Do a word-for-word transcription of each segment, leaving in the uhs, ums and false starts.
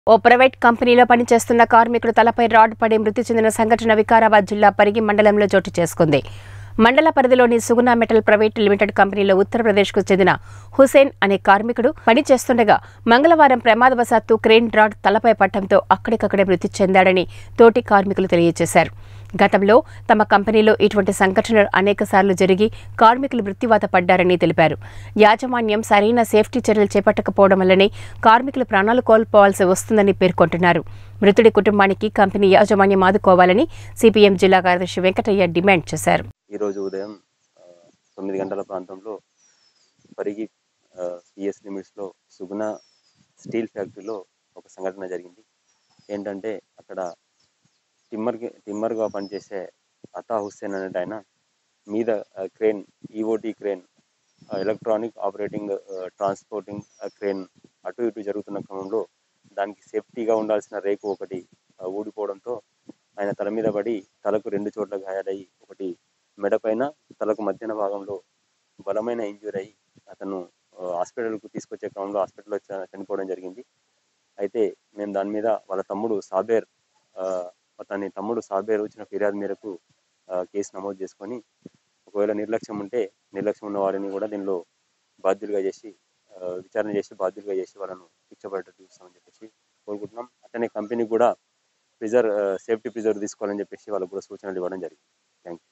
ఓ private కంపెనీలో పనిచేస్తున్న కార్మికుడు తలపై రాడ్ పడి మృతి చెందిన సంఘటన వికారాబాద్ జిల్లా పరిగి మండలంలో చోటు చేసుకుంది. మండల పరిధిలోని సుగుణ మెటల్ ప్రైవేట్ లిమిటెడ్ కంపెనీలో ఉత్తరప్రదేశ్కు చెందిన హుసేన్ అనే కార్మికుడు పనిచేస్తుండగా మంగళవారం ప్రమాదవశాత్తు క్రేన్ రాడ్ తలపై పట్టడంతో అక్కడికక్కడే మృతి చెందాడని తోటి కార్మికులు తెలియజేశారు. గతంలో తమ కంపెనీలో ఇటువంటి సంఘటనలు అనేకసార్లు జరిగి కార్మికులు మృత్యువాత పడ్డారని తెలిపారు. యాజమాన్యం సరైన సేఫ్టీ చర్యలు చేపట్టకపోవడం వల్లనే కార్మికులు ప్రాణాలు కోల్పోవాల్సి వస్తుందని పేర్కొంటున్నారు. మృతుడి కుటుంబానికి కంపెనీ యాజమాన్యం ఆదుకోవాలని సిపిఎం జిల్లా కార్యదర్శి వెంకటయ్య డిమాండ్ చేశారు. ఈ రోజు ఉదయం తొమ్మిది గంటల ప్రాంతంలో పరిగి పిఎస్ లిమిట్స్లో సుగుణ స్టీల్ ఫ్యాక్టరీలో ఒక సంఘటన జరిగింది. ఏంటంటే అక్కడ టిమ్మర్ టిమ్మర్గా పనిచేసే అతా హుస్సేన్ అనే ఆయన మీద crane EOT crane electronic operating transporting crane అటు ఇటు జరుగుతున్న క్రమంలో దానికి సేఫ్టీగా ఉండాల్సిన రేకు ఒకటి ఊడిపోవడంతో ఆయన తల మీద పడి తలకు రెండు చోట్ల గాయాలయ్యి ఒకటి మెడ పైన తలకు మధ్యన భాగంలో బలమైన ఇంజూరీ అయ్యి అతను హాస్పిటల్కు తీసుకొచ్చే క్రమంలో హాస్పిటల్లో చనిపోవడం జరిగింది. అయితే మేము దాని మీద వాళ్ళ తమ్ముడు సాబేర్ అతని తమ్ముడు సాబేర్ వచ్చిన ఫిర్యాదు మేరకు కేసు నమోదు చేసుకొని ఒకవేళ నిర్లక్ష్యం ఉంటే నిర్లక్ష్యం ఉన్న వారిని కూడా దీనిలో బాధ్యులుగా చేసి విచారణ చేసి బాధ్యులుగా చేసి వాళ్ళను శిక్ష పడేటట్టు చూస్తామని చెప్పేసి కోరుకుంటున్నాం. అతనే కంపెనీకి కూడా ప్రిజర్వ్ సేఫ్టీ ప్రిజర్వ్ తీసుకోవాలని చెప్పేసి వాళ్ళకు కూడా సూచనలు ఇవ్వడం జరిగింది. Thank you.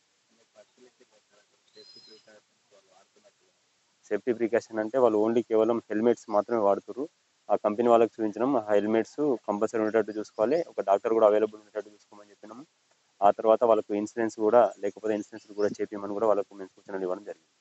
సేఫ్టీ ప్రికాషన్ అంటే వాళ్ళు ఓన్లీ కేవలం హెల్మెట్స్ మాత్రమే వాడుతారు. ఆ కంపెనీ వాళ్ళకి చూపించడం ఆ హెల్మెట్స్ కంపల్సరీ ఉండేటట్టు చూసుకోవాలి. ఒక డాక్టర్ కూడా అవైలబుల్ ఉండేటట్టు చూసుకోమని చెప్పినాము. ఆ తర్వాత వాళ్ళకు ఇన్సూరెన్స్ కూడా లేకపోతే ఇన్సూరెన్స్ కూడా చేపించమని కూడా వాళ్ళకు మేము సూచనలు ఇవ్వడం జరిగింది.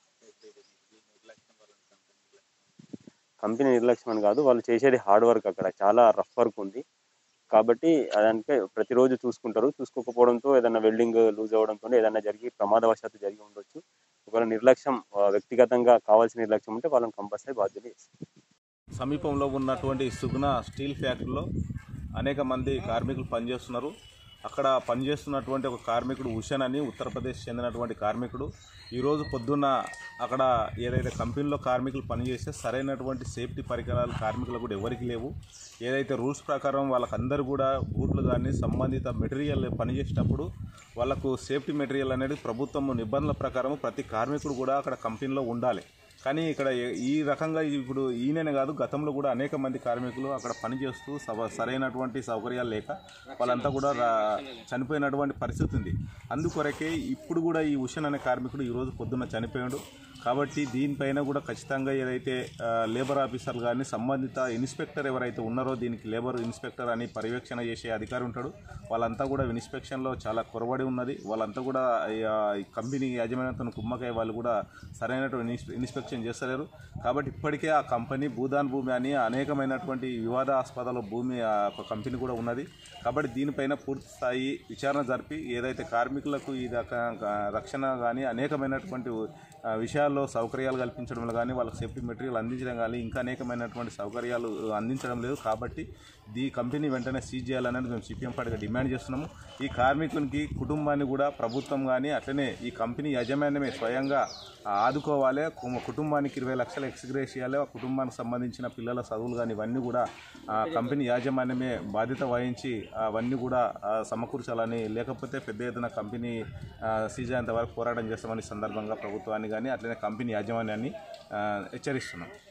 కంపెనీ నిర్లక్ష్యం అని కాదు, వాళ్ళు చేసేది హార్డ్ వర్క్, అక్కడ చాలా రఫ్ వర్క్ ఉంది కాబట్టి దానికే ప్రతిరోజు చూసుకుంటారు. చూసుకోకపోవడంతో ఏదైనా వెల్డింగ్ లూజ్ అవ్వడంతో ఏదైనా జరిగి ప్రమాదవశాత్తు జరిగి ఉండొచ్చు. ఒకవేళ నిర్లక్ష్యం వ్యక్తిగతంగా కావాల్సిన నిర్లక్ష్యం ఉంటే వాళ్ళని కంపల్సరీ బాధ్యత చేస్తారు. సమీపంలో ఉన్నటువంటి సుగుణ స్టీల్ ఫ్యాక్టరీలో అనేక మంది కార్మికులు పనిచేస్తున్నారు. అక్కడ పనిచేస్తున్నటువంటి ఒక కార్మికుడు హుసేన్ అని ఉత్తరప్రదేశ్ చెందినటువంటి కార్మికుడు ఈరోజు పొద్దున్న అక్కడ ఏదైతే కంపెనీలో కార్మికులు పనిచేస్తే సరైనటువంటి సేఫ్టీ పరికరాలు కార్మికులకు కూడా ఎవరికి లేవు. ఏదైతే రూల్స్ ప్రకారం వాళ్ళకందరూ కూడా బూట్లు కానీ సంబంధిత మెటీరియల్ పనిచేసేటప్పుడు వాళ్ళకు సేఫ్టీ మెటీరియల్ అనేది ప్రభుత్వం నిబంధనల ప్రకారం ప్రతి కార్మికుడు కూడా అక్కడ కంపెనీలో ఉండాలి. కానీ ఇక్కడ ఈ రకంగా ఇప్పుడు ఈయననే కాదు, గతంలో కూడా అనేక మంది కార్మికులు అక్కడ పనిచేస్తూ సరైనటువంటి సౌకర్యాలు లేక వాళ్ళంతా కూడా చనిపోయినటువంటి పరిస్థితి ఉంది. అందుకొరకే ఇప్పుడు కూడా ఈ హుసేన్ అనే కార్మికుడు ఈరోజు పొద్దున్న చనిపోయాడు. కాబట్టి దీనిపైన కూడా ఖచ్చితంగా ఏదైతే లేబర్ ఆఫీసర్లు కానీ సంబంధిత ఇన్స్పెక్టర్ ఎవరైతే ఉన్నారో దీనికి లేబర్ ఇన్స్పెక్టర్ అని పర్యవేక్షణ చేసే అధికారి ఉంటాడు. వాళ్ళంతా కూడా ఇన్స్పెక్షన్లో చాలా కొరబడి ఉన్నది. వాళ్ళంతా కూడా ఈ కంపెనీ యాజమాన్యంతో కుమ్మకాయ వాళ్ళు కూడా సరైనటువంటి ఇన్స్పెక్షన్ చేస్తలేరు. కాబట్టి ఇప్పటికే ఆ కంపెనీ భూదాన్ భూమి అని అనేకమైనటువంటి వివాదాస్పదాల భూమి ఒక కంపెనీ కూడా ఉన్నది. కాబట్టి దీనిపైన పూర్తి స్థాయి విచారణ జరిపి ఏదైతే కార్మికులకు ఈ రక్షణ కానీ అనేకమైనటువంటి విషయాల్లో సౌకర్యాలు కల్పించడంలో కానీ వాళ్ళకి సేఫ్టీ మెటీరియల్ అందించడం కానీ ఇంకా అనేకమైనటువంటి సౌకర్యాలు అందించడం లేదు. కాబట్టి ఈ కంపెనీ వెంటనే సీజ్ చేయాలనేది మేము సిపిఎం పార్టీగా డిమాండ్ చేస్తున్నాము. ఈ కార్మికునికి కుటుంబాన్ని కూడా ప్రభుత్వం కానీ అట్లనే ఈ కంపెనీ యాజమాన్యమే స్వయంగా ఆదుకోవాలి. కుటుంబానికి ఇరవై లక్షల ఎక్స్గ్రేస్ చేయాలి. ఆ కుటుంబానికి సంబంధించిన పిల్లల చదువులు కానీ ఇవన్నీ కూడా కంపెనీ యాజమాన్యమే బాధ్యత వహించి అవన్నీ కూడా సమకూర్చాలని, లేకపోతే పెద్ద ఎత్తున కంపెనీ సీజ్ అయ్యేంత వరకు పోరాటం చేస్తామని సందర్భంగా ప్రభుత్వాన్ని కానీ అట్లనే కంపెనీ యాజమాన్యాన్ని హెచ్చరిస్తున్నాం.